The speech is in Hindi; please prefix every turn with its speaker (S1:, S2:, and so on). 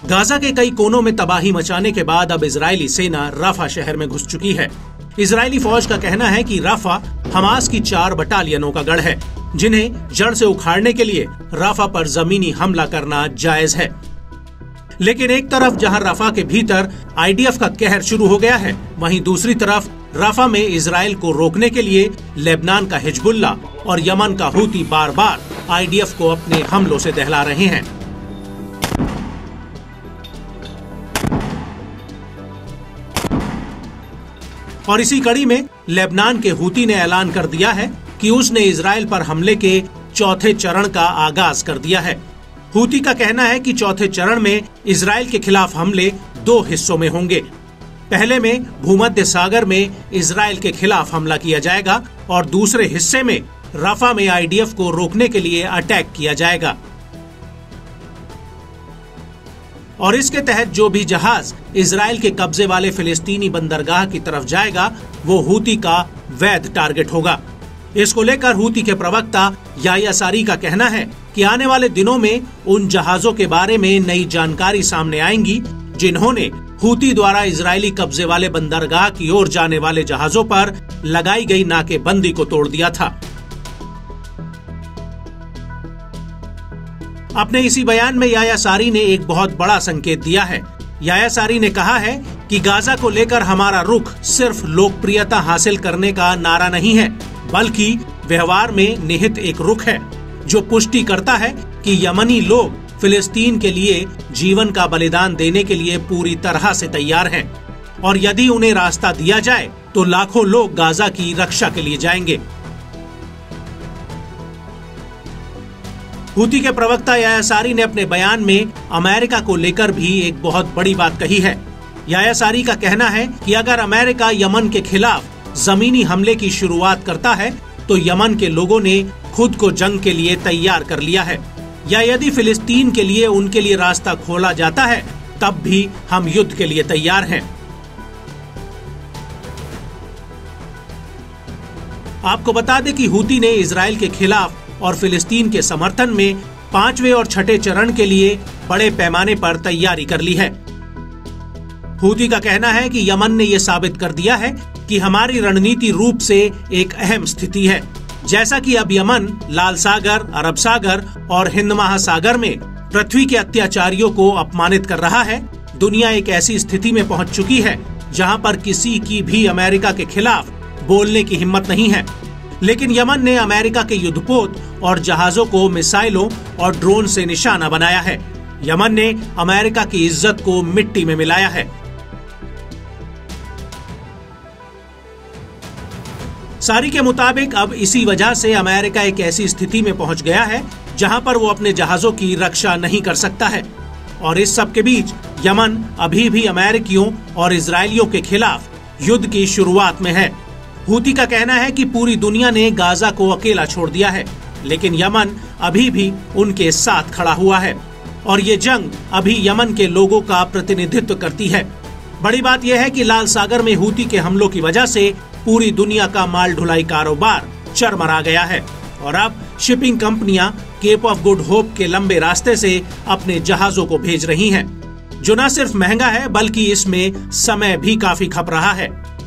S1: गाजा के कई कोनों में तबाही मचाने के बाद अब इजरायली सेना रफा शहर में घुस चुकी है। इजरायली फौज का कहना है कि रफा हमास की 4 बटालियनों का गढ़ है, जिन्हें जड़ से उखाड़ने के लिए रफा पर जमीनी हमला करना जायज है। लेकिन एक तरफ जहां रफा के भीतर आईडीएफ का कहर शुरू हो गया है, वहीं दूसरी तरफ रफा में इजराइल को रोकने के लिए लेबनान का हिजबुल्ला और यमन का हूती बार बार आईडीएफ को अपने हमलों से दहला रहे हैं। और इसी कड़ी में लेबनान के हूती ने ऐलान कर दिया है कि उसने इजराइल पर हमले के चौथे चरण का आगाज कर दिया है। हूती का कहना है कि चौथे चरण में इजराइल के खिलाफ हमले 2 हिस्सों में होंगे। पहले में भूमध्य सागर में इजराइल के खिलाफ हमला किया जाएगा और दूसरे हिस्से में रफा में आईडीएफ को रोकने के लिए अटैक किया जाएगा। और इसके तहत जो भी जहाज इजराइल के कब्जे वाले फिलिस्तीनी बंदरगाह की तरफ जाएगा, वो हूती का वैध टारगेट होगा। इसको लेकर हूती के प्रवक्ता याह्या सारी का कहना है कि आने वाले दिनों में उन जहाजों के बारे में नई जानकारी सामने आएंगी, जिन्होंने हूती द्वारा इजरायली कब्जे वाले बंदरगाह की ओर जाने वाले जहाजों पर लगाई गई नाकेबंदी को तोड़ दिया था। अपने इसी बयान में याह्या सारी ने एक बहुत बड़ा संकेत दिया है। याह्या सारी ने कहा है कि गाजा को लेकर हमारा रुख सिर्फ लोकप्रियता हासिल करने का नारा नहीं है, बल्कि व्यवहार में निहित एक रुख है जो पुष्टि करता है कि यमनी लोग फिलिस्तीन के लिए जीवन का बलिदान देने के लिए पूरी तरह से तैयार हैं और यदि उन्हें रास्ता दिया जाए तो लाखों लोग गाजा की रक्षा के लिए जाएंगे। हूती के प्रवक्ता याह्या सारी ने अपने बयान में अमेरिका को लेकर भी एक बहुत बड़ी बात कही है। याह्या सारी का कहना है कि अगर अमेरिका यमन के खिलाफ जमीनी हमले की शुरुआत करता है तो यमन के लोगों ने खुद को जंग के लिए तैयार कर लिया है, या यदि फिलिस्तीन के लिए उनके लिए रास्ता खोला जाता है तब भी हम युद्ध के लिए तैयार हैं। आपको बता दें कि हूती ने इजराइल के खिलाफ और फिलिस्तीन के समर्थन में 5वें और 6ठे चरण के लिए बड़े पैमाने पर तैयारी कर ली है। हूती का कहना है कि यमन ने यह साबित कर दिया है कि हमारी रणनीति रूप से एक अहम स्थिति है। जैसा कि अब यमन लाल सागर, अरब सागर और हिंद महासागर में पृथ्वी के अत्याचारियों को अपमानित कर रहा है, दुनिया एक ऐसी स्थिति में पहुंच चुकी है जहां पर किसी की भी अमेरिका के खिलाफ बोलने की हिम्मत नहीं है। लेकिन यमन ने अमेरिका के युद्धपोत और जहाजों को मिसाइलों और ड्रोन से निशाना बनाया है। यमन ने अमेरिका की इज्जत को मिट्टी में मिलाया है। सारी के मुताबिक अब इसी वजह से अमेरिका एक ऐसी स्थिति में पहुंच गया है जहां पर वो अपने जहाजों की रक्षा नहीं कर सकता है। और इस सब के बीच यमन अभी भी अमेरिकियों और इजरायलियों के खिलाफ युद्ध की शुरुआत में है। हूती का कहना है कि पूरी दुनिया ने गाजा को अकेला छोड़ दिया है, लेकिन यमन अभी भी उनके साथ खड़ा हुआ है और ये जंग अभी यमन के लोगों का प्रतिनिधित्व करती है। बड़ी बात यह है कि लाल सागर में हूती के हमलों की वजह से पूरी दुनिया का माल ढुलाई कारोबार चरमरा गया है और अब शिपिंग कंपनियां केप ऑफ गुड होप के लंबे रास्ते से अपने जहाजों को भेज रही हैं, जो न सिर्फ महंगा है बल्कि इसमें समय भी काफी खप रहा है।